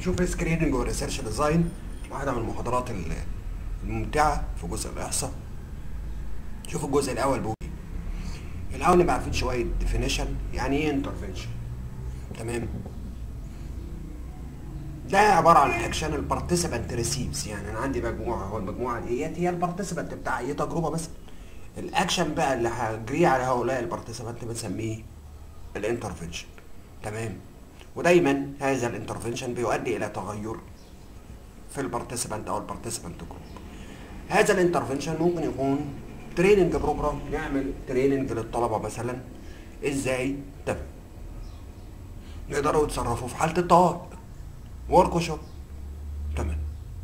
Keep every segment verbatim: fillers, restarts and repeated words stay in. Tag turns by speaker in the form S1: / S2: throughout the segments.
S1: نشوف سكريننج وريسيرش ديزاين، واحدة من المحاضرات الممتعة في جزء الإحصاء. شوف الجزء الأول بيقول إيه. الأول نبقى عارفين شوية ديفينيشن، يعني إيه انترفنشن. تمام. ده عبارة عن أكشن البارتيسيبانت ريسيفز، يعني أنا عندي مجموعة، هو المجموعة ديت هي البارتيسيبانت بتاع أي تجربة مثلا. الأكشن بقى اللي هجريه على هؤلاء البارتيسيبانت بنسميه الانترفنشن. تمام. ودايما هذا الانترفنشن بيؤدي الى تغير في البارتيسيبانت او البارتيسيبانت جروب. هذا الانترفنشن ممكن يكون تريننج بروجرام، يعمل تريننج للطلبه مثلا ازاي تمام يقدروا يتصرفوا في حاله الطوارئ، ورك شوب. تمام.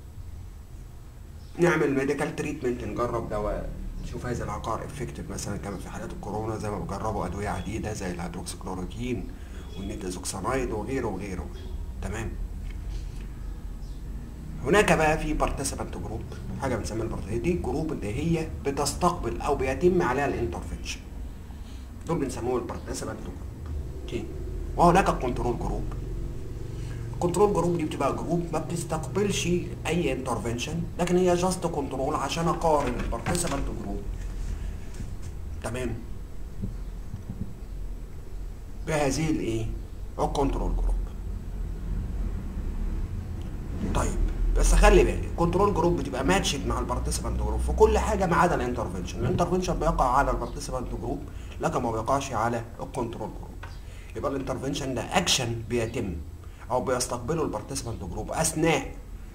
S1: نعمل ميديكال تريتمنت، نجرب دواء نشوف هذا العقار افكتيف مثلا، كما في حالات الكورونا زي ما بيجربوا ادويه عديده زي الهيدروكسيكلوروكين والنيتازوكسانايد وغيره وغيره. تمام. هناك بقى في بارتيسيبانت جروب، حاجه بنسميها البارتيسيبانت دي جروب اللي هي بتستقبل او بيتم عليها الانترفنشن، دول بنسموه البارتيسيبانت جروب. اوكي. وهناك الكنترول جروب. الكنترول جروب دي بتبقى جروب ما بتستقبلش اي انترفنشن، لكن هي جاست كنترول عشان اقارن البارتيسيبانت جروب تمام بهذه الايه الكنترول جروب. طيب بس خلي بالك، الكنترول جروب بتبقى ماتشد مع البارتيسيبانت جروب في كل حاجه ما عدا الانترفنشن. الانترفنشن بيقع على البارتيسيبانت جروب لكن ما بيقعش على الكنترول جروب. يبقى الانترفنشن ده اكشن بيتم او بيستقبله البارتيسيبانت جروب اثناء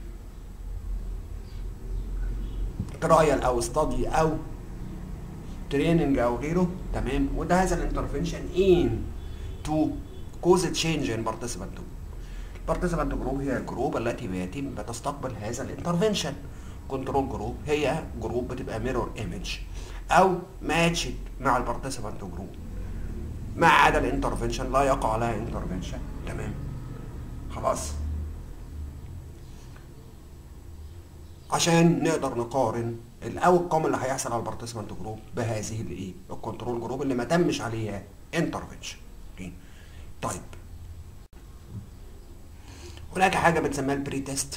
S1: ترايل او ستادي او تريننج او غيره. تمام. وده هذا الانترفنشن ان تو كوز تشينج ان بارتيسيبانت جروب. البارتيسيبانت جروب هي الجروب التي بيتم بتستقبل هذا الانترفنشن. كنترول جروب هي جروب بتبقى ميرور ايمج او ماتشد مع البارتيسيبانت جروب ما عدا الانترفنشن لا يقع عليها انترفنشن. تمام. خلاص. عشان نقدر نقارن الاوتكم اللي هيحصل على البارتيسيبانت جروب بهذه الايه الكنترول جروب اللي ما تمش عليها انترفنشن. طيب هناك حاجه بنسميها البري تيست.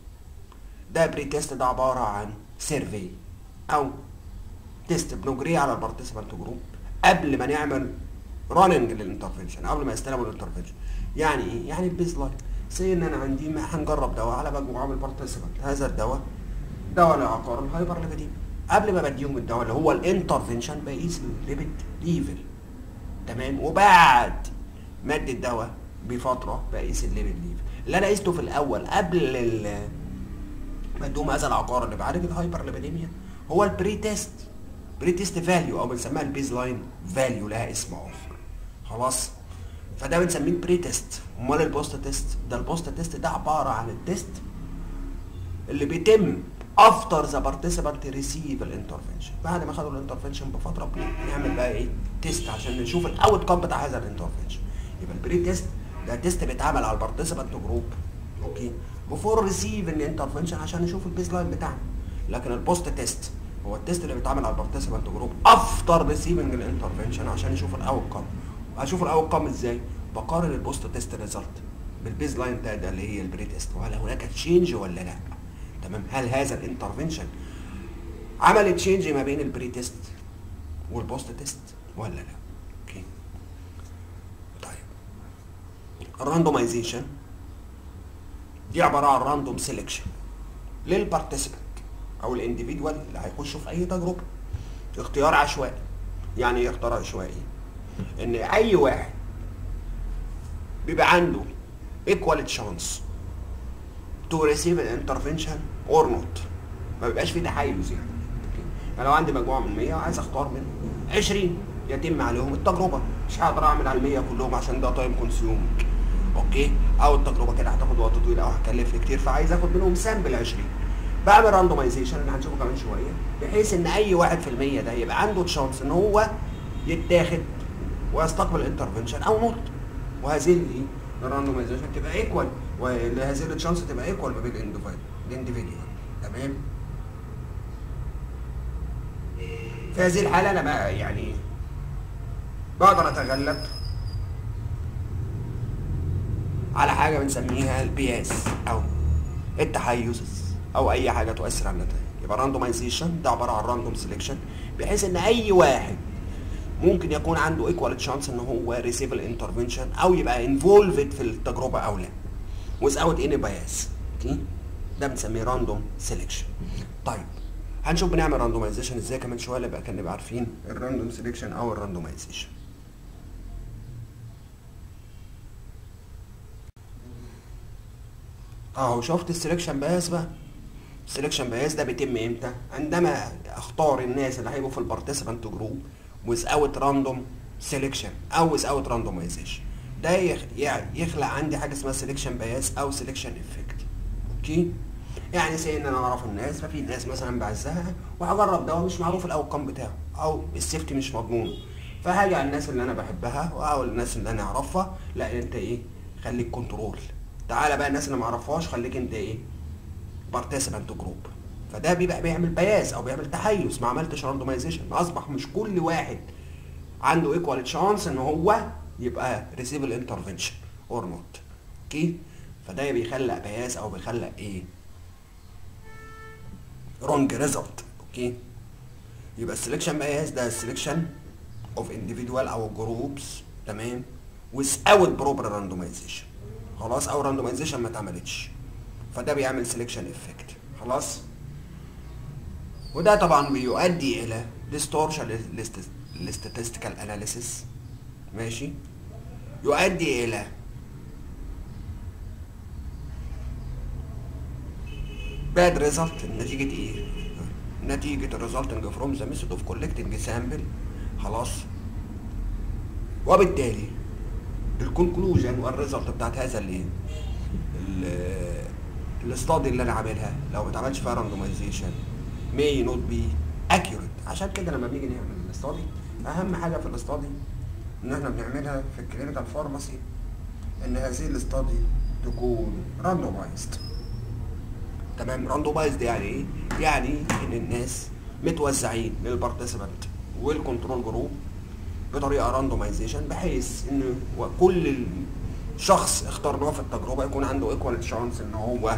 S1: ده بري تيست ده عباره عن سيرفي او تيست بنجريه على البارتيسيبانت جروب قبل ما نعمل راننج للانترفنشن، قبل ما يستلموا الانترفنشن. يعني ايه؟ يعني البيز لاين. سي ان انا عندي ما هنجرب دواء على مجموعه من البارتيسيبانت. هذا الدواء دواء لعقار الهايبر ليبيديميا. قبل ما بديهم الدواء اللي هو الانترفنشن بقيس الليبيد ليفل. تمام. وبعد ما ادي الدواء بفتره بقيس الليبيد ليفل اللي انا قيسته في الاول قبل ما اديهم هذا العقار اللي بعالج الهايبر ليبيديميا هو البري تيست. بري تيست فاليو او بنسميها البيز لاين فاليو، لها اسم اخر. خلاص. فده بنسميه البري تيست. امال البوست تيست ده البوست تيست ده عباره عن التيست اللي بيتم افتر ذا بارتيسيبانت ريسيف الانترفنشن. بعد ما خدوا الانترفنشن بفتره بنعمل بقى ايه تيست عشان نشوف الاوت كام بتاع هذا الانترفنشن. يبقى البري تيست ده تيست بيتعمل على البارتيسيبانت جروب اوكي بفور ريسيفنج انترفنشن عشان نشوف البيز لاين بتاعنا. لكن البوست تيست هو التيست اللي بيتعمل على البارتيسيبانت جروب افتر ريسيفنج الانترفنشن عشان نشوف الاوت كام. هشوف الاوت كام ازاي؟ بقارن البوست تيست ريزلت بالبيز لاين بتاع ده اللي هي البري تيست، وهل هناك تشينج ولا لا. تمام. هل هذا الانترفنشن عمل تشينج ما بين البري تيست والبوست تيست ولا لا. اوكي. طيب الراندومايزيشن دي عباره عن راندوم سيلكشن للبارتيسيبانت او الانديفيدوال اللي هيخشوا في اي تجربه. اختيار عشوائي. يعني ايه اختيار عشوائي؟ ان اي واحد بيبقى عنده equal chance to receive an intervention or not. ما بيبقاش في تحيز يعني. يعني لو عندي مجموعه من مية وعايز اختار منهم عشرين يتم عليهم التجربه، مش هقدر اعمل على المية كلهم عشان ده تايم كونسيومينج. اوكي. او التجربه كده هتاخد وقت طويل او هتكلفني كتير، فعايز اخد منهم سامبل عشرين. بعمل راندومايزيشن اللي هنشوفه كمان شويه بحيث ان اي واحد في المية ده يبقى عنده تشانس ان هو يتاخد ويستقبل انترفنشن او نوت. وهذه الراندومايزيشن تبقى ايكوال، وهذه التشانس تبقى ايكوال ما بين الانديفيديوال. تمام. في هذه الحاله انا بقى يعني بقدر اتغلب على حاجه بنسميها البياس او التحيز او اي حاجه تؤثر على النتائج. يبقى راندومايزيشن ده عباره عن راندوم سيلكشن، بحيث ان اي واحد ممكن يكون عنده ايكوال تشانس ان هو ريسيف الانترفنشن او يبقى انفولفد في التجربه او لا without any bias. اوكي، ده بنسميه راندوم سيلكشن. طيب هنشوف بنعمل راندومايزيشن ازاي كمان شويه، يبقى كان نبقى عارفين الراندوم سيلكشن او الراندومايزيشن. اهو شفت السلكشن بايس بقى. السلكشن بايس ده بيتم امتى؟ عندما اختار الناس اللي هيبقوا في البارتيسيبانت جروب without random selection او without randomization. ده يخلق عندي حاجه اسمها سلكشن بايس او سلكشن افكت. اوكي، يعني سي ان انا اعرف الناس، ففي ناس مثلا بعزها وهجرب دواء مش معروف الاوتكم بتاعه او السيفتي مش مضمون، فهاجي على الناس اللي انا بحبها واقول الناس اللي انا اعرفها لا انت ايه خليك كنترول، تعالى بقى الناس اللي ما اعرفهاش خليك انت ايه بارتيسيبانت جروب. فده بيبقى بيعمل بياس او بيعمل تحيز، ما عملتش راندومايزيشن، اصبح مش كل واحد عنده ايكوال تشانس ان هو يبقى ريسيفل انترفنشن اور نوت. اوكي، فده بيخلق بياس او بيخلق ايه رونج ريزلت. اوكي، يبقى السلكشن بايس ده السلكشن اوف individual او جروبس، تمام، without proper randomization. خلاص، او راندومايزيشن ما اتعملتش، فده بيعمل سلكشن افكت. خلاص، وده طبعا بيؤدي الى ديستورشن للستاتستيكال اناليسيس، ماشي، يؤدي الى باد ريزلت. نتيجة ايه؟ نتيجة الريزلتنج فروم ذا ميثود اوف كولكتنج سامبل. خلاص، وبالتالي الكونكلوجن والريزلت بتاعت هذا الايه الاستادي اللي انا عاملها لو ما اتعملش فيها راندومايزيشن may not be accurate. عشان كده لما بنيجي نعمل الاستادي اهم حاجه في الاستادي ان احنا بنعملها في الكلينيكال فارماسي ان هذه الاستادي تكون راندومايزد. تمام، راندومايزد يعني ايه؟ يعني ان الناس متوزعين للبارتيسيبانت والكنترول جروب بطريقه راندومايزيشن، بحيث ان كل شخص اخترناه في التجربه يكون عنده ايكوال تشانس ان هو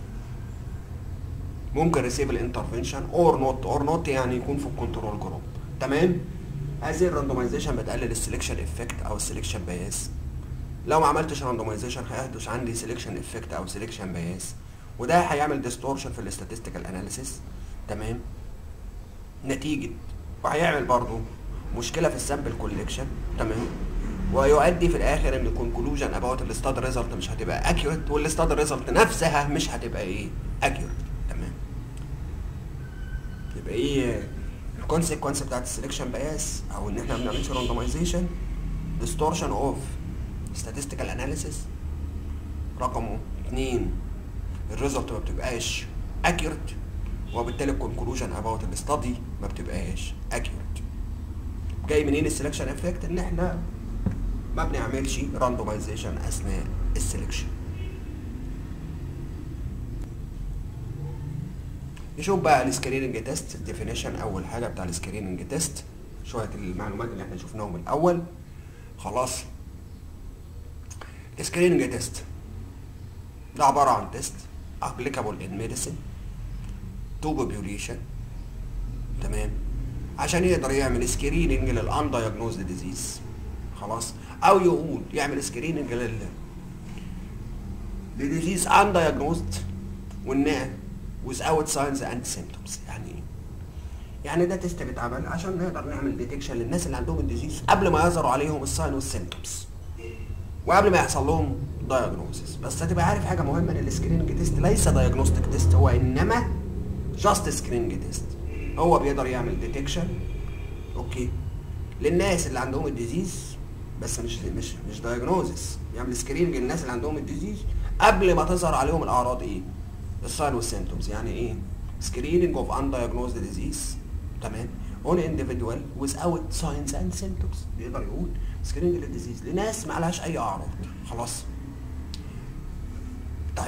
S1: ممكن ريسيف الانترفنشن اور نوت. اور نوت يعني يكون في الكنترول جروب. تمام، هذه الراندومايزيشن بتقلل السلكشن افكت او السلكشن بايس. لو ما عملتش راندومايزيشن هيحدث عندي سلكشن افكت او سلكشن بايس، وده هيعمل ديستورشن في الاستاتستيكال اناليسيس. تمام، نتيجه وهيعمل برضو مشكله في السامبل كولكشن. تمام، ويؤدي في الاخر ان الكونكلوجن اباوت الاستاد ريزلت مش هتبقى اكيوريت، والاستاد ريزلت نفسها مش هتبقى ايه اكيوريت. تمام، يبقى ايه الكونسيكونس بتاعت السلكشن بايس او ان احنا ما بنعملش راندومايزيشن؟ ديستورشن اوف statistical analysis. رقم اتنين، الريزلت ما بتبقاش accurate، وبالتالي الكونكلوجن اباوت الاستادي ما بتبقاش accurate. جاي منين السلكشن افكت؟ ان احنا ما بنعملش راندومايزيشن اثناء السلكشن. نشوف بقى السكريننج تيست ديفينيشن. اول حاجه بتاع السكريننج تيست شويه المعلومات اللي احنا شفناهم الاول. خلاص، السكريننج تيست ده عباره عن تيست applicable in medicine to population. تمام، عشان يقدر يعمل سكريننج للاندايجنوزد ديزيز. خلاص، او يقول يعمل سكريننج لل لديزيز اندايجنوزد والناس without signs and symptoms. يعني ايه؟ يعني ده تيست بيتعمل عشان نقدر نعمل ديتكشن للناس اللي عندهم الديزيز قبل ما يظهروا عليهم الساين والسيمتومز وقبل ما يحصل لهم دايجنوزس. بس هتبقى عارف حاجه مهمه، ان السكريننج تيست ليس دايجنوستيك تيست، هو انما جاست سكريننج تيست. هو بيقدر يعمل ديتكشن اوكي للناس اللي عندهم الديزيز، بس مش مش مش دايجنوزس. يعمل سكريننج للناس اللي عندهم الديزيز قبل ما تظهر عليهم الاعراض ايه؟ الساين والسيمتومز. يعني ايه؟ سكريننج اوف undiagnosed disease. تمام، on individual without signs and symptoms. بيقدر يقول سكريننج للديزيز لناس ما عليهاش اي اعراض. خلاص، طيب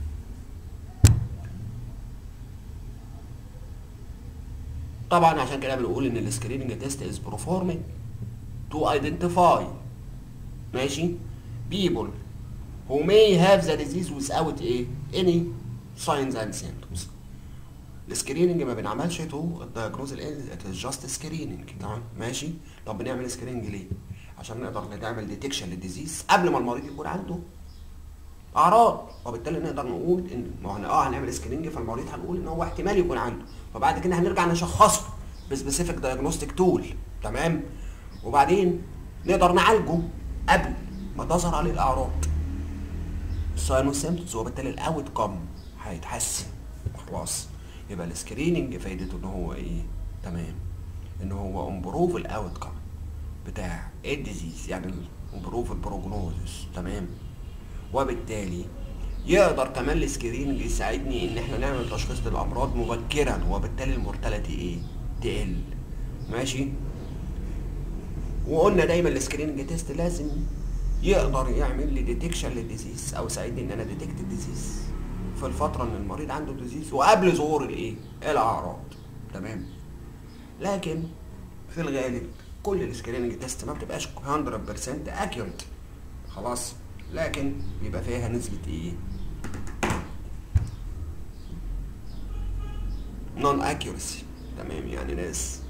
S1: طبعا عشان كده بنقول ان السكريننج تيست از performed to identify ماشي people who may have the disease without ايه any signs and symptoms. السكريننج ما بنعملش تو الدايجنوز جاست سكريننج. تمام ماشي. طب بنعمل سكريننج ليه؟ عشان نقدر نعمل ديتكشن للديزيز قبل ما المريض يكون عنده اعراض، وبالتالي نقدر نقول ان ما احنا اه هنعمل سكريننج فالمريض هنقول ان هو احتمال يكون عنده، فبعد كده هنرجع نشخصه بسبيسيفيك دايجنوستيك تول. تمام. وبعدين نقدر نعالجه قبل ما تظهر عليه الاعراض الساين والسيمبتومز، وبالتالي الاوت كام هيتحسن. خلاص. يبقى السكريننج فايدته ان هو ايه؟ تمام، ان هو امبروف الاوت كام بتاع الديزيز، يعني امبروف البروجنوزس. تمام. وبالتالي يقدر كمان السكريننج يساعدني ان احنا نعمل تشخيص للامراض مبكرا، وبالتالي المورتاليتي ايه؟ تقل. ماشي. وقلنا دايما السكريننج تيست لازم يقدر يعمل لي ديتكشن للديزيز او يساعدني ان انا ديتكت الديزيز في الفتره ان المريض عنده ديزيز وقبل ظهور الايه؟ الاعراض. تمام. لكن في الغالب كل السكريننج تيست ما بتبقاش مية بالمية اكيوريت. خلاص. لكن بيبقى فيها نسبه ايه؟ نون اكيورسي. تمام. يعني ناس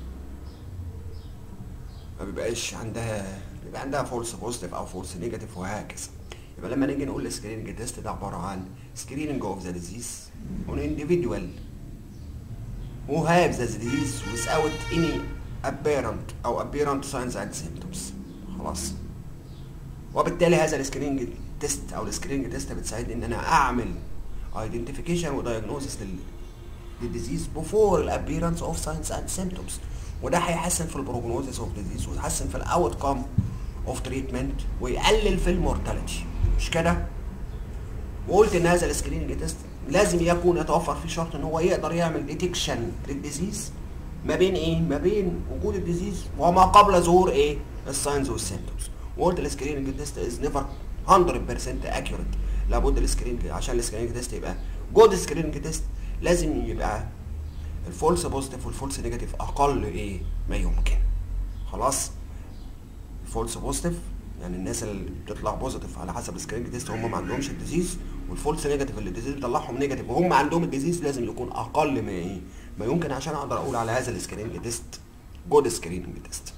S1: ما بيبقاش عندها بيبقى عندها فولس بوزيتيف او فولس نيجاتيف وهكذا. يبقى لما نيجي نقول السكريننج تيست ده عباره عن سكريننج اوف ذا ديزيز اون individual who have the disease without any apparent او apparent signs and symptoms. خلاص. وبالتالي هذا السكريننج تيست او السكريننج تيست بتساعدني ان انا اعمل identification ودايجنوزس للديزيز before الابيرنس اوف signs and symptoms، وده هيحسن في البروجنوزس اوف ديزيز ويحسن في الاوت كام اوف تريتمنت ويقلل في المورتاليتي. مش كده؟ وقلت ان هذا السكريننج تيست لازم يكون يتوفر فيه شرط ان هو يقدر يعمل ديتكشن للديزيز ما بين ايه؟ ما بين وجود الديزيز وما قبل ظهور ايه؟ الساينز والسيمبتومز. وقلت السكريننج تيست از نيفر مية بالمية اكيوريت. لابد السكريننج عشان السكريننج تيست يبقى جود سكريننج تيست لازم يبقى الفولس بوزيتيف والفولس نيجاتيف اقل ايه ما يمكن. خلاص. الفولس بوزيتيف يعني الناس اللي بتطلع بوزيتيف على حسب السكريننج تيست هم ما عندهمش الديزيز، والفولس نيجاتيف اللي الديزيز بيطلعهم نيجاتيف وهم عندهم الديزيز لازم يكون اقل ما ايه ما يمكن عشان اقدر اقول على هذا السكريننج تيست جود سكريننج تيست.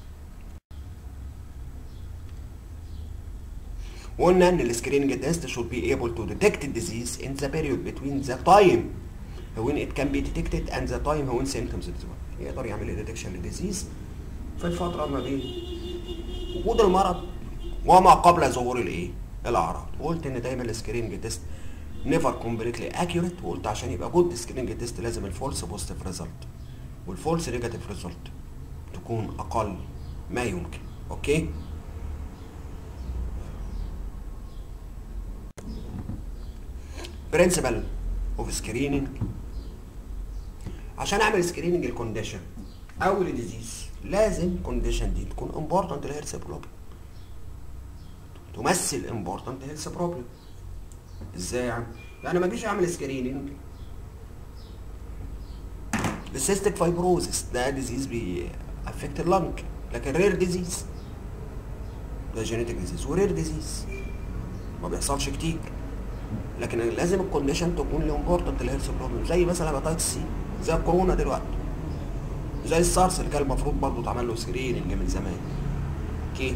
S1: وقلنا ان السكريننج تيست should be able to detect the disease in the period between the time when it can be detected and the time when symptoms develop. يقدر يعمل لي ديتكشن للديزيز في الفتره ما بين وجود المرض وما قبل ظهور الايه؟ الاعراض. وقلت ان دايما السكريننج تيست نيفر كومبليتلي اكيوريت، وقلت عشان يبقى جود سكريننج تيست لازم الفولس بوزيتيف ريزلت والفولس نيجاتيف ريزلت تكون اقل ما يمكن. اوكي. برنسبل اوف سكريننج. عشان اعمل سكريننج الكونديشن او الديزيز لازم الكونديشن دي تكون امبورتنت للهيلث بروبلم، تمثل امبورتنت هيلث بروبلم. ازاي يعني؟ يعني ما اجيش اعمل سكريننج للسيستيك فايبروزس، ده ديزيز بيأفكت اللنج لكن رير ديزيز، ده جينيتك ديزيز ورير ديزيز ما بيحصلش كتير، لكن لازم الكونديشن تكون امبورتنت للهيلث بروبلم، زي مثلا هيباتايتس سي، زي الكورونا دلوقتي، زي السارس اللي كان المفروض برضه اتعمل له سكريننج من زمان. اوكي.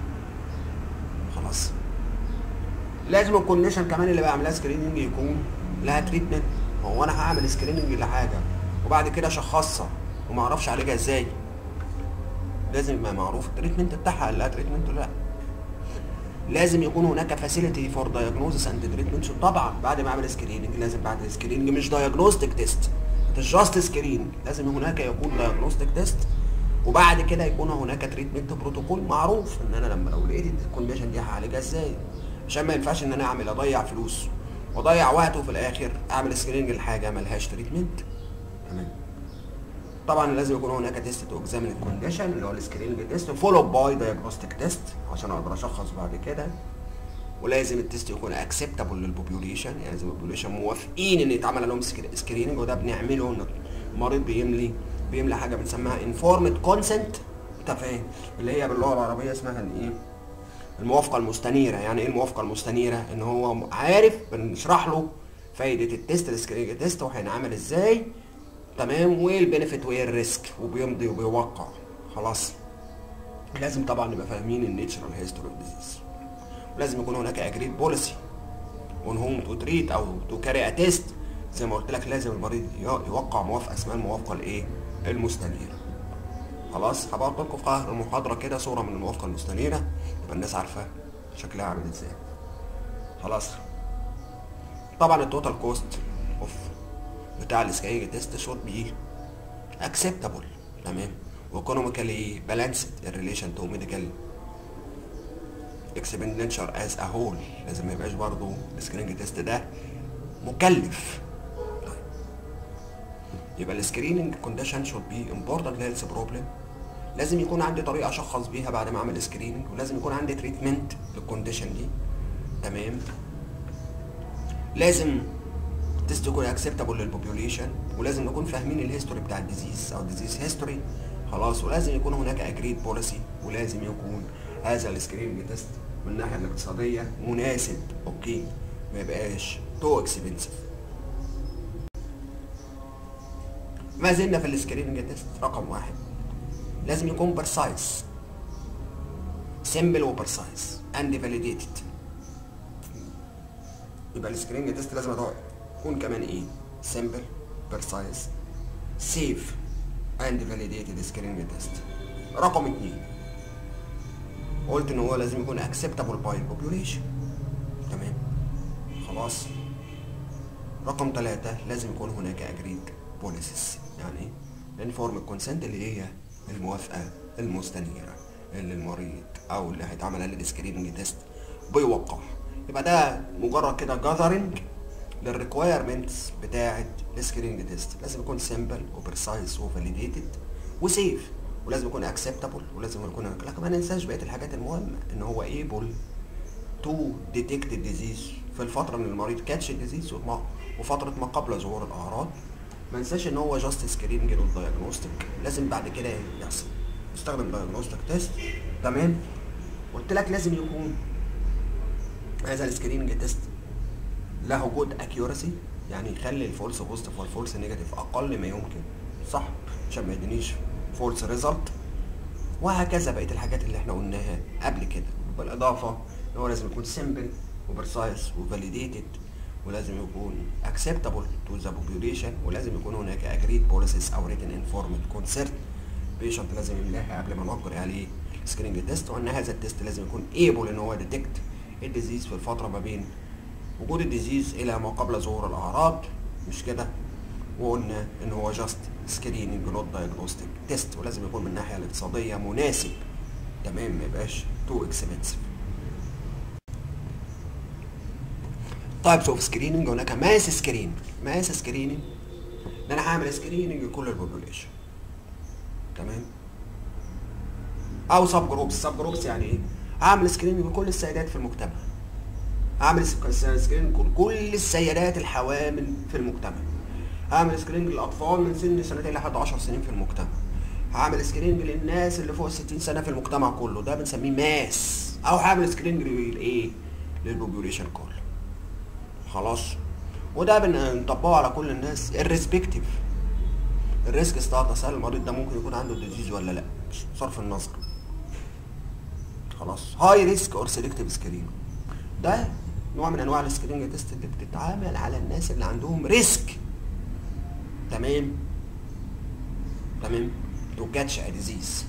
S1: خلاص. لازم الكونديشن كمان اللي بعملها سكريننج يكون لها تريتمنت. هو انا هعمل سكريننج لحاجه وبعد كده اشخصها وما اعرفش اعالجها ازاي؟ لازم يبقى معروف التريتمنت بتاعها، لها تريتمنت ولا لا. لازم يكون هناك فاسيلتي فور دايجنوزس اند تريتمنت. طبعا بعد ما اعمل سكريننج لازم بعد السكريننج مش دايجنوستيك تيست، مش جاست سكريننج، لازم هناك يكون دايجنوستيك تيست وبعد كده يكون هناك تريتمنت بروتوكول معروف ان انا لما لو لقيت الكونديشن دي هعالجها ازاي، عشان ما ينفعش ان انا اعمل اضيع فلوس واضيع وقت وفي الاخر اعمل سكريننج لحاجه ملهاش تريتمنت. تمام. طبعا لازم يكون هناك تيست تو اكزامين الكونديشن اللي هو السكريننج تيست فولو باي دايجنوستيك تيست عشان اقدر اشخص بعد كده. ولازم التيست يكون اكسبتابل للبوبيوليشن، يعني لازم البوبيوليشن موافقين ان يتعمل لهم سكريننج، وده بنعمله ان المريض بيملي بيملى حاجه بنسميها انفورمد كونسنت. انت فاهم؟ اللي هي باللغه العربيه اسمها الايه؟ الموافقه المستنيره. يعني ايه الموافقه المستنيره؟ ان هو عارف بنشرح له فايده التيست السكريننج تيست وهينعمل ازاي، تمام، وايه البينفيت وايه الريسك، وبيمضي وبيوقع. خلاص. لازم طبعا نبقى فاهمين النيتشرال هيستوري اوف ديزيز، ولازم يكون هناك اجريد بوليسي اون هوم تو تريت او تو كاري ا تيست. زي ما قلت لك لازم المريض يوقع موافقه اسمها الموافقه الايه؟ المستنيره. خلاص. هبقى لكم في اخر المحاضره كده صوره من الموافقه المستنيره يبقى الناس عارفه شكلها عامل ازاي. خلاص. طبعا التوتال كوست اوف بتاع السكريننج تيست شوت بي اكسبتابل، تمام، وايكونوميكالي بالانسد ان ريليشن تو ميديكال اكسبندتشر از ا هول. لازم ما يبقاش برضه السكريننج تيست ده مكلف. طيب. يبقى السكريننج كونديشن شود بي امبورتنت هيلث بروبلم. لازم يكون عندي طريقه اشخص بيها بعد ما اعمل سكريننج، ولازم يكون عندي تريتمنت للكونديشن دي، تمام. لازم تيست يكون اكسبتابل للبوبيوليشن، ولازم نكون فاهمين الهيستوري بتاع الديزيز او ديزيز هيستوري. خلاص. ولازم يكون هناك اجريد بوليسي، ولازم يكون هذا السكريننج تيست من الناحيه الاقتصاديه مناسب، اوكي، ما يبقاش تو اكسبنسيف. ما زلنا في السكريننج تيست. رقم واحد لازم يكون برسايز، سيمبل وبرسايز اند فاليديتد. يبقى السكريننج تيست لازم يكون كمان ايه؟ سيمبل، برسايز، سيف اند فاليديتد سكريننج تيست. رقم اتنين قلت ان هو لازم يكون اكسبتابل باي البوبيوليشن، تمام. خلاص. رقم ثلاثة لازم يكون هناك اجريد بوليسيس. يعني ايه؟ انفورم كونسنت اللي هي الموافقة المستنيرة اللي المريض او اللي هيتعمل عليه السكريننج تيست بيوقع. يبقى ده مجرد كده جاذرنج للريكوايرمنتس بتاعة السكريننج تيست. لازم يكون سيمبل وبرسايز وفاليديتد وسيف، ولازم يكون اكسبتابل، ولازم يكون، لكن ما ننساش بقيه الحاجات المهمه، ان هو ايبل تو ديتكت الديزيز في الفتره من المريض كاتش الديزيز وفتره ما قبل ظهور الاعراض. ما ننساش ان هو جاست سكريننج والدايجنوستيك. لازم بعد كده يحصل يستخدم دايجنوستيك تيست، تمام. قلت لك لازم يكون هذا السكريننج تيست له جود اكيورسي، يعني يخلي الفولس بوزيتيف والفولس نيجاتيف اقل ما يمكن، صح، عشان ما يدينيش فولس ريزلت. وهكذا بقيه الحاجات اللي احنا قلناها قبل كده. بالاضافه ان هو لازم يكون سيمبل وبرسايز وفاليديتد، ولازم يكون اكسبتابل تو ذا بوبيوليشن، ولازم يكون هناك اجريد بوليسيس او ريتن انفورمد كونسيرت بيشنت لازم يملاها قبل ما نجري عليه سكريننج تيست. وان هذا التيست لازم يكون ايبل ان هو ديتكت الديزيز في الفتره ما بين وجود الديزيز الى ما قبل ظهور الاعراض، مش كده؟ وقلنا ان هو جاست سكريننج نوت دايجنوستيك تيست، ولازم يكون من الناحيه الاقتصاديه مناسب، تمام، ما يبقاش تو اكسبنسيف. تايبس اوف سكريننج. هناك ماس سكريننج. ماس سكريننج ان انا هعمل سكريننج لكل البوبوليشن، تمام، او سب جروبس. سب جروبس يعني ايه؟ هعمل سكريننج لكل السيدات في المجتمع، هعمل سكريننج لكل السيدات الحوامل في المجتمع، هعمل سكريننج للاطفال من سن سنتين لحد عشر سنين في المجتمع، هعمل سكريننج للناس اللي فوق ستين سنه في المجتمع كله، ده بنسميه ماس. او هعمل سكريننج للايه؟ للبوبوليشن كله. خلاص. وده بنطبقه على كل الناس الريسبكتيف الريسك ستاتس، هل المريض ده ممكن يكون عنده ديزيز ولا لا، صرف النظر. خلاص. هاي ريسك اور سيلكتيف سكرين، ده نوع من انواع السكريننج تيست اللي بتتعامل على الناس اللي عندهم ريسك، تمام تمام تو كاتش ا ديزيز.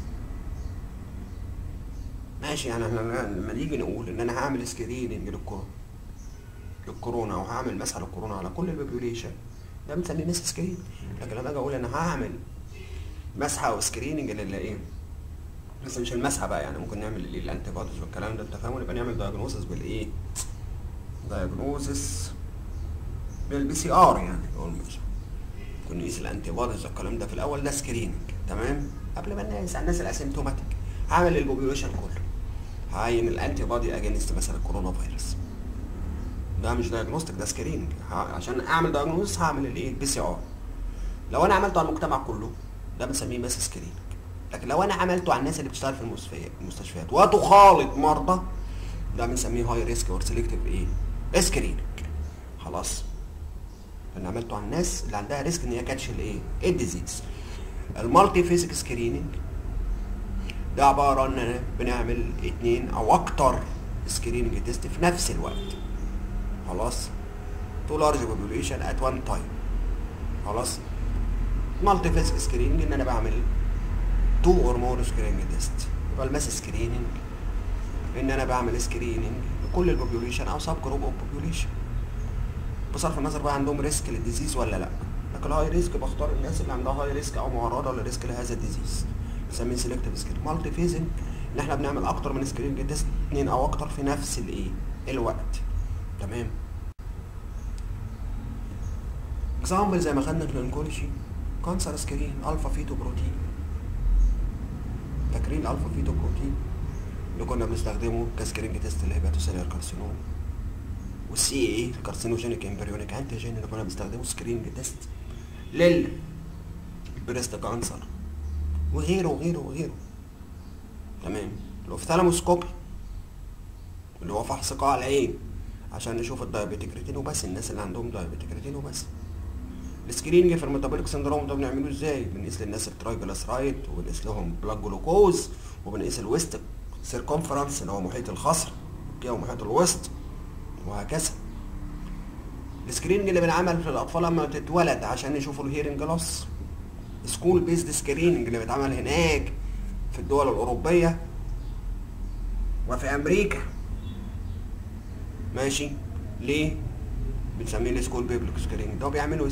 S1: ماشي. يعني احنا لما نيجي نقول ان انا هعمل سكريننج للكورونا للكورونا وهعمل مسحه للكورونا على كل البوبيوليشن، ده بنسميه ناس سكرين. لكن لما اجي اقول انا هعمل مسحه او سكريننج للي ايه، بس مش المسحه بقى، يعني ممكن نعمل الانتي بوديز والكلام ده، انت فاهم، يبقى نعمل دايجنوسيس بالايه؟ دايجنوسيس بالبي سي ار، يعني نقول ماشي ممكن نقيس الانتي بوديز والكلام ده في الاول، ده سكريننج، تمام، قبل ما نقيس على الناس الاسيمتوماتيك. هعمل البوبيوليشن كله، هعين الانتي بودي اجينست مثلا الكورونا فيروس، ده مش دايجنوستيك، ده سكريننج. عشان اعمل دايجنوستس هعمل الايه؟ البي سي ار. لو انا عملته على المجتمع كله ده بنسميه ماس سكريننج. لكن لو انا عملته على الناس اللي بتشتغل في المستشفيات المستشفيات وتخالط مرضى، ده بنسميه هاي ريسك اور سيلكتيف ايه سكريننج. خلاص انا عملته على الناس اللي عندها ريسك ان هي كاتش الايه الديزيز. المالتي فيزيك سكريننج ده عباره ان بنعمل اتنين او اكتر سكريننج تيست في نفس الوقت. خلاص تو لارج بوبوليشن ات وان تايم. خلاص مالتي فيزيك سكريننج ان انا بعمل تو اور مور سكريننج تيست. يبقى الماس سكريننج ان انا بعمل سكريننج لكل البوبوليشن او سب جروب اوف بوبوليشن بصرف النظر بقى عندهم ريسك للديزيز ولا لا. لكن هاي ريسك بختار الناس اللي عندها هاي ريسك او معرضه للريسك لهذا الديزيز، بنسميه سيلكتيف سكرين. مالتي فيزنج ان احنا بنعمل اكتر من سكريننج تيست، اتنين او اكتر في نفس الايه الوقت. تمام. اكزامبل زي ما خدنا في الانكولوجي كانسر سكرين الفا فيتو بروتين. فاكرين الفا فيتو بروتين اللي كنا بنستخدمه كسكريننج تيست للهيباتوسيلر كارسينوم، والسي اي الكارسينوجينيك امبريونيك انتيجين اللي كنا بنستخدمه سكريننج تيست للبريست كانسر وغيره وغيره وغيره. تمام. الاوفثالموسكوبي اللي هو فحص قاع العين عشان نشوف الدايابيتيك ريتينوباثي، الناس اللي عندهم دايابيتيك ريتينوباثي. السكريننج في الميتابوليك سندروم ده بنعمله ازاي؟ بنقيس للناس الترايجليسرايد وبنقيس لهم بلاد جلوكوز وبنقيس الويست سيركمفرنس اللي هو محيط الخصر او محيط الوسط وهكذا. السكريننج اللي بنعمل في الاطفال لما تتولد عشان يشوفوا الهيرنج لوس، سكول بيزد سكريننج اللي بيتعمل هناك في الدول الاوروبيه وفي امريكا. ماشي. ليه بنسميه السكول بيبليك سكريننج؟ ده بيعملوا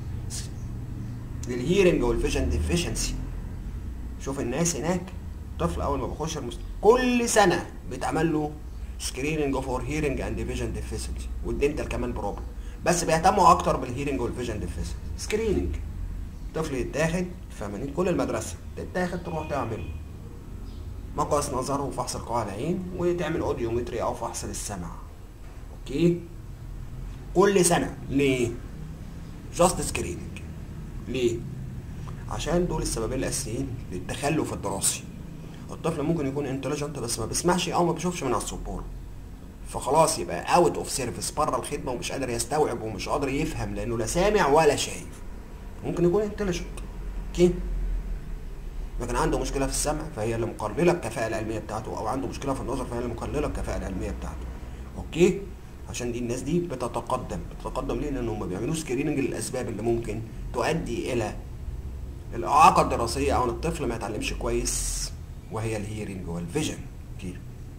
S1: للهيرنج والفيجن ديفيشنسي. شوف الناس هناك طفل اول ما بيخش المستشفى كل سنه بيتعمل له سكريننج فور هيرنج اند فيجن ديفيشنسي، والدنتال كمان بروبلم، بس بيهتموا اكتر بالهيرنج والفيجن ديفيشنسي. سكريننج طفل يتاخد فاهمين، كل المدرسه تتاخد تروح تعمل مقاس نظر وفحص القاع العين وتعمل اوديومتري او فحص للسمع. اوكي كل سنه. ليه؟ جاست سكريننج. ليه؟ عشان دول السببين الاساسيين للتخلف الدراسي. الطفل ممكن يكون انتليجنت بس ما بيسمعش او ما بيشوفش من على السبوره، فخلاص يبقى اوت اوف سيرفيس، بره الخدمه، ومش قادر يستوعب ومش قادر يفهم لانه لا سامع ولا شايف. ممكن يكون انتليجنت اوكي لكن عنده مشكله في السمع فهي اللي مقلله الكفاءه العلميه بتاعته، او عنده مشكله في النظر فهي اللي مقلله الكفاءه العلميه بتاعته. اوكي عشان دي الناس دي بتتقدم بتتقدم ليه؟ لان هم بيعملوا سكريننج للاسباب اللي ممكن تؤدي الى الاعاقه الدراسيه او ان الطفل ما يتعلمش كويس، وهي الهيرنج والفيجن. اوكي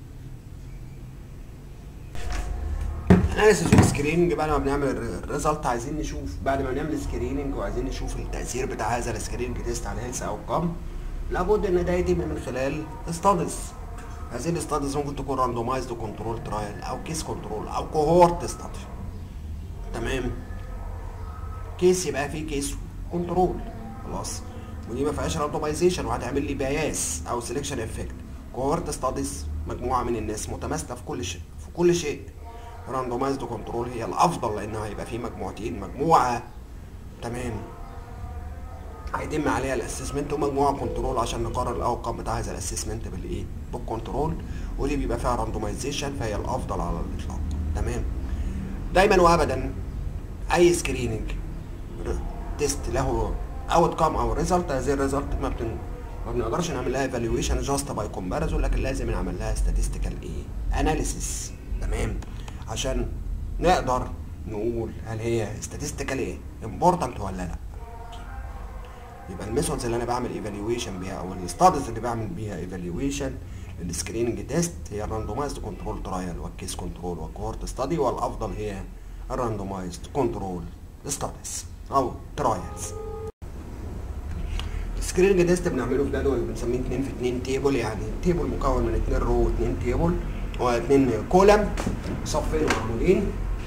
S1: اناليسيس والسكريننج بعد ما بنعمل الريزلت عايزين نشوف، بعد ما نعمل سكريننج وعايزين نشوف التاثير بتاع هذا السكريننج تيست على الهيلث او كام، لابد ان ده يتم من خلال ستاديز. هذه الستاديز ممكن تكون راندومايزد كنترول ترايل او كيس كنترول او كوهورت ستادي. تمام. كيس يبقى فيه كيس كنترول خلاص، ودي ما فيهاش راندومايزيشن وهتعمل لي بياس او سيلكشن افكت. كوهورت ستاديز مجموعه من الناس متماسكه في كل شيء في كل شيء. راندومايزد كنترول هي الافضل لانها هيبقى فيه مجموعتين، مجموعه تمام هيتم عليها الاسسمنت ومجموعه كنترول عشان نقرر الاوتكم بتاع هذا الاسسمنت بالايه؟ بالكنترول، ودي بيبقى فيها راندومايزيشن فهي الافضل على الاطلاق. تمام. دايما وابدا اي سكريننج تيست له اوتكم او ريزلت، هذه الريزلت ما بتن... ما بنقدرش نعمل لها ايفالويشن جاست باي كومباريزون، لكن لازم نعمل لها statistical ايه؟ اناليسيس. تمام. عشان نقدر نقول هل هي statistical ايه؟ امبورتنت ولا لا. يبقى الميثودز اللي انا بعمل ايفالويشن بيها او الستاديز اللي بعمل بيها ايفالويشن للسكريننج تيست هي الراندومايزد كنترول ترايل والكيس كنترول والكوهورت ستادي، والافضل هي الراندومايزد كنترول ستاديز او ترايلز. السكريننج تيست بنعمله في جدول بنسميه اتنين في اتنين تيبل، يعني تيبل مكون من اتنين رو واتنين تيبل واتنين كولم صفين معمولين.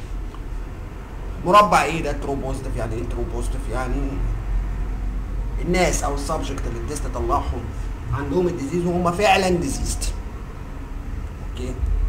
S1: مربع ايه ده؟ ترو بوزيتيف. يعني ايه ترو بوزيتيف؟ يعني الناس او السبجكت اللي التيست طلعهم عندهم الديزيز وهم فعلا ديزيزد. اوكي.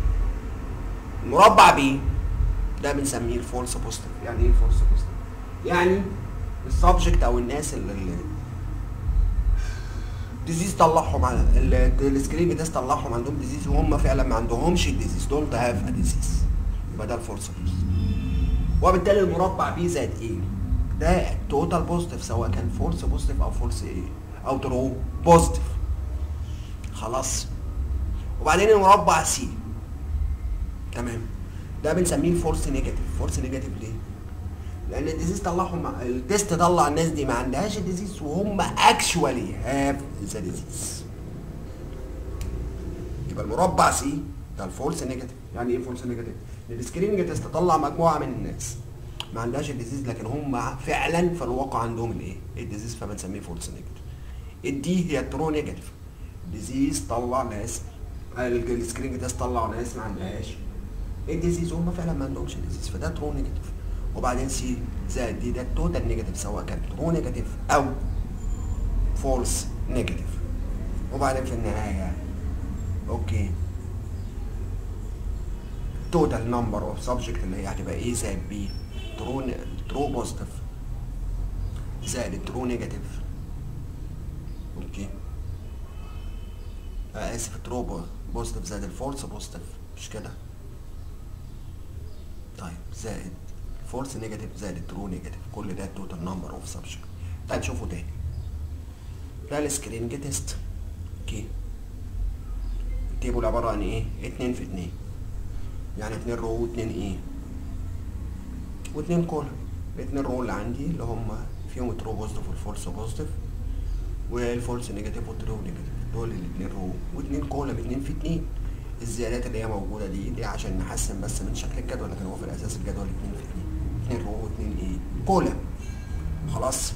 S1: مربع بي ده بنسميه الفولس بوزيتيف. يعني ايه الفولس بوزيتيف؟ يعني السبجكت او الناس اللي ديزيز طلعهم على السكريننج تيست طلعهم عندهم ديزيز وهم فعلا ما عندهمش الديزيز، دونت هاف ا ديزيز، يبقى ده الفولس بوزيتيف. وبالتالي المربع بي زائد ايه ده التوتال بوزيتيف سواء كان فولس بوزيتيف او فولس ايه او ترو بوزيتيف. خلاص. وبعدين المربع سي تمام ده بنسميه الفولس نيجاتيف. فولس نيجاتيف ليه؟ لان الديزيز طلعهم، التيست طلع الناس دي ما عندهاش الديزيز وهم اكشوالي هاف ذا ديزيز. يبقى المربع سي ده الفولس نيجاتيف. يعني ايه فولس نيجاتيف؟ ان السكريننج تيست طلع مجموعه من الناس ما عندهاش الديزيز لكن هم فعلا في الواقع عندهم الايه؟ الديزيز، فبنسميه فولس نيجاتيف. الدي هي الترو نيجاتيف. الديزيز طلع ناس، السكريننج تيست طلع ناس ما عندهاش الديزيز وهم فعلا ما عندهمش الديزيز، فده ترو نيجاتيف. وبعدين سي زائد دي ده التوتال نيجاتيف سواء كان ترو نيجاتيف او فولس نيجاتيف. وبعدين في النهايه اوكي توتال نمبر اوف سبجكت اللي هي هتبقى ايه زائد بي ترو ترو بوزيتيف زائد الترو نيجاتيف. اوكي آه اسف الترو بوزيتيف زائد الفولس بوزيتيف مش كده؟ طيب زائد فولس نيجاتيف زائد الترو نيجاتيف، كل ده التوتال نمبر اوف سبجكت. تعال نشوفه تاني. ده السكريننج تيست. اوكي التيبل عباره عن ايه؟ اتنين في اتنين يعني اتنين رو واتنين ايه واتنين كولم. الاتنين رو اللي عندي اللي هم فيهم الترو بوزيتيف والفولس بوزيتيف والفولس نيجاتيف والترو نيجاتيف، دول الاتنين رو واتنين كولم اتنين في اتنين. الزيادات اللي هي موجوده دي دي عشان نحسن بس من شكل الجدول، لكن هو في الاساس الجدول اتنين في اتنين، اتنين رو واتنين ايه كولم. خلاص.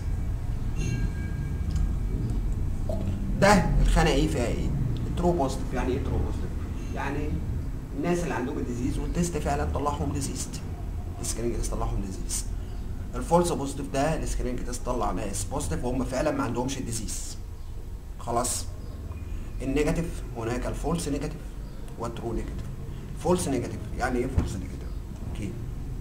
S1: ده الخانه ايه فيها ايه؟ الترو بوزيتيف. يعني ايه ترو بوزيتيف؟ يعني الناس اللي عندهم الديزيز والتيست فعلا طلعهم ديزيز، السكريننج تيست طلعهم ديزيز. الفولس بوزيتيف ده السكريننج تيست طلع ناس بوزيتيف وهم فعلا ما عندهمش الديزيز. خلاص. النيجاتيف هناك الفولس نيجاتيف والترو نيجاتيف. فولس نيجاتيف يعني ايه فولس نيجاتيف؟ اوكي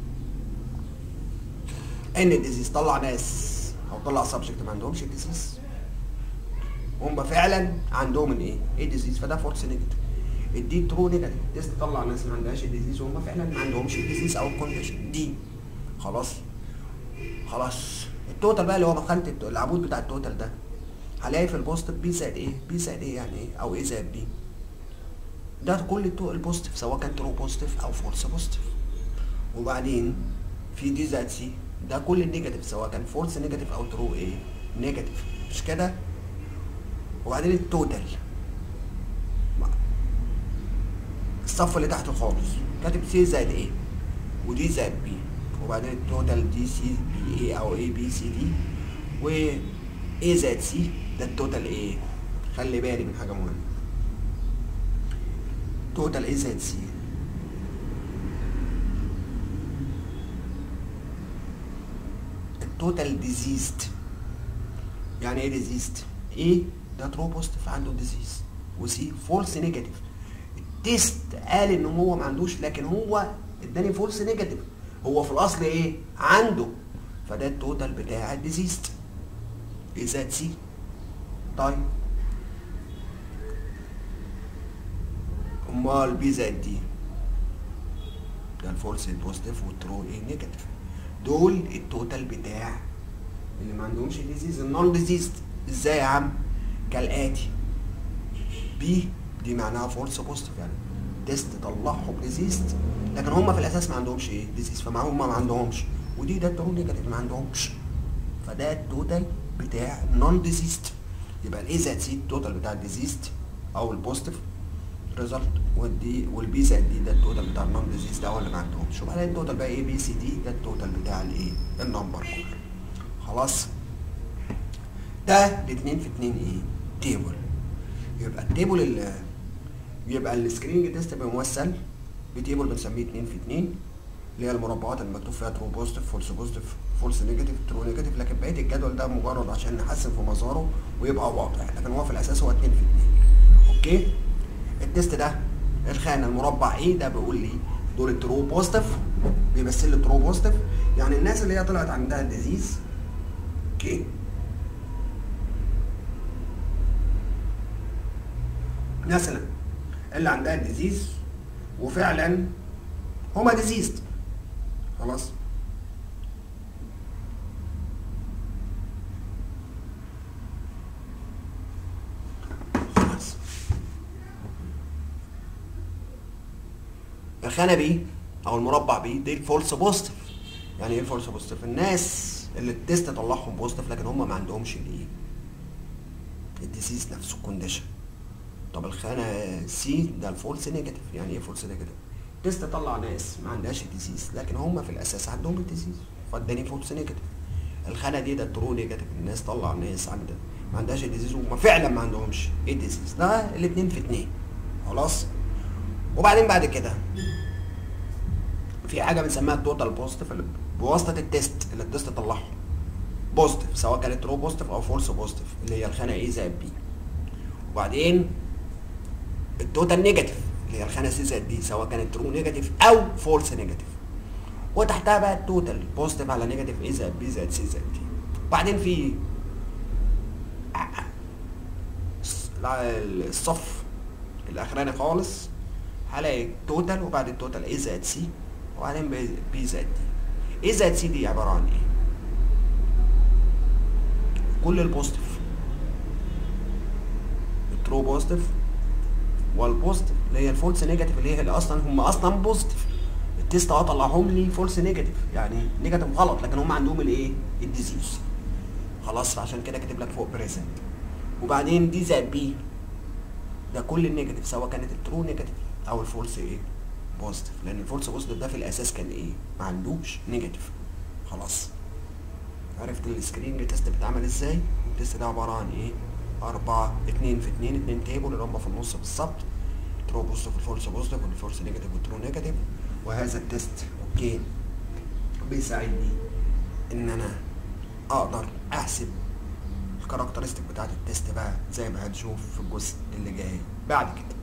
S1: ان الديزيز طلع ناس او طلع سبجكت ما عندهمش الديزيز هم فعلا عندهم الايه؟ الديزيز، فده فولس نيجاتيف. الدي ترو نيجاتيف تيست طلع ناس ما عندهاش الديزيز وهم فعلا ما عندهمش الديزيز او الكونديشن دي. خلاص. خلاص. التوتال بقى اللي هو مخانه العمود بتاع التوتال ده هلاقي في البوزيتيف بي زائد ايه؟ بي زائد ايه يعني ايه؟ او ايه زائد بي. ده كل البوزيتيف سواء كان ترو بوزيتيف او فولس بوزيتيف. وبعدين في دي زائد سي ده كل النيجاتيف سواء كان فولس نيجاتيف او ترو ايه؟ نيجاتيف مش كده؟ وبعدين التوتال الصف اللي تحت خالص كاتب سي زائد ايه ودي زائد بي، وبعدين التوتال دي سي بي ايه او اي بي سي دي، و ايه زائد سي ده التوتال ايه. خلي بالي من حاجه مهمه، توتال ايه زائد سي التوتال ديزيزد. يعني ايه ديزيزد؟ ايه ده ترو بوزيتيف عنده ديزيز وسي فولس نيجاتيف. التيست قال ان هو ما عندوش لكن هو اداني فولس نيجاتيف، هو في الاصل ايه؟ عنده، فده التوتال بتاع الديزيزد ايه زائد سي. طيب امال بي زائد دي ده الفولس البوزيتيف والترو ايه نيجاتيف، دول التوتال بتاع اللي ما عندهمش ديزيز النون ديزيزد. ازاي يا عم؟ كالاتي بي دي معناها فولس بوزيتيف يعني تيست طلعهم ديزيزد لكن هم في الاساس ما عندهمش ايه؟ ديزيز، فمعهم ما عندهمش، ودي ده الترو نيجاتيف ما عندهمش، فده التوتال بتاع نون ديزيزد. يبقى الاي زائد سي التوتال بتاع الديزيزد او البوزيتيف ريزلت، والدي والبي زائد دي ده التوتال بتاع النون ديزيز ده هو اللي ما عندهمش، وبعدين التوتال بقى ايه بي سي دي ده التوتال بتاع الايه؟ النمبر كله. خلاص. ده الاتنين في اتنين ايه؟ تيبل. يبقى التيبل اللي يبقى السكريننج تيست بيمثل بتيبل بنسميه اتنين في اتنين اللي هي المربعات اللي مكتوب فيها ترو بوزيتيف فولس بوزيتيف فولس نيجاتيف ترو نيجاتيف، لكن بقيه الجدول ده مجرد عشان نحسن في مظهره ويبقى واضح، لكن هو في الاساس هو اتنين في اتنين. اوكي؟ التيست ده الخانه المربع ايه ده بيقول لي دول الترو بوزيتيف، بيمثل لي ترو بوزيتيف يعني الناس اللي هي طلعت عندها الديزيز. اوكي؟ مثلا اللي عندها ديزيز وفعلا هما ديزيزد خلاص، خلاص الخانه بي او المربع بي دي الفولس بوزيتيف. يعني ايه فولس بوزيتيف؟ الناس اللي التيست طلعهم بوزيتيف لكن هم ما عندهمش الايه الديزيز نفسه الكونديشن. طب الخانه سي ده الفولس نيجاتيف. يعني ايه فولس نيجاتيف؟ التيست طلع ناس ما عندهاش الديزيز لكن هم في الاساس عندهم الديزيز فاداني فولس نيجاتيف. الخانه دي ده الترو نيجاتيف، الناس طلع ناس عندها ما عندهاش الديزيز وما فعلا ما عندهمش الديزيز. ده الاثنين في اتنين خلاص. وبعدين بعد كده في حاجه بنسميها التوتال بوزيتيف اللي بواسطه التيست اللي التيست طلعهم بوزيتيف سواء كانت ترو بوزيتيف او فولس بوزيتيف اللي هي الخانه ايه زائد بي. وبعدين التوتال نيجاتيف اللي هي الخانه سي زائد بي سواء كانت ترو نيجاتيف او فولس نيجاتيف. وتحتها بقى التوتال بوزيتيف على نيجاتيف ايه زائد بي زائد سي زائد دي. وبعدين في الصف الاخراني خالص هلاقي توتال وبعد التوتال ايه زائد سي وبعدين بي زائد دي. ايه زائد سي دي عباره عن ايه؟ كل البوزيتيف الترو بوزيتيف والبوزيتيف اللي هي الفولس نيجاتيف اللي هي اللي اصلا هم اصلا بوزيتيف التيست اه طلعهم لي فولس نيجاتيف يعني نيجاتيف غلط لكن هم عندهم الايه الديزيز خلاص. فعشان كده كاتب لك فوق بريزنت. وبعدين دي زائد بي ده كل النيجاتيف سواء كانت الترو نيجاتيف او الفولس ايه بوزيتيف لان الفولس بوزيتيف ده في الاساس كان ايه ما عندوش نيجاتيف خلاص. عرفت السكرين تيست بيتعمل ازاي؟ التيست ده عباره عن ايه؟ أربعة اتنين في اتنين اتنين تيبل اللي هم في النص بالظبط ترو بوزيتيف والفولس بوزيتيف والفولس نيجاتيف والترو نيجاتيف. وهذا التيست اوكي بيساعدني ان انا اقدر احسب الكاركترستيك بتاعت التيست بقى زي ما هنشوف في الجزء اللي جاي بعد كده.